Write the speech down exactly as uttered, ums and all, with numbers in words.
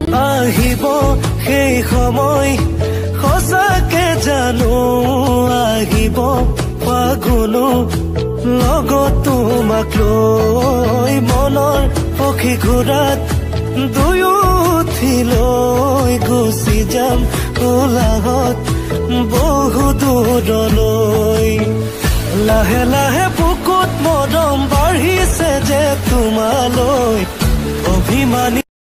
আহিব সেই সময় সঁচাকে জানো আহিব ফাগুনো লগত তোমাক লৈ মনৰ পক্ষী ঘোঁৰাত দুয়ো উঠি লৈ গুচি যাম উলাহত বহু দূৰলৈ লাহে লাহে বুকুত মৰম বাঢ়িছে যে তোমালৈ অভিমানী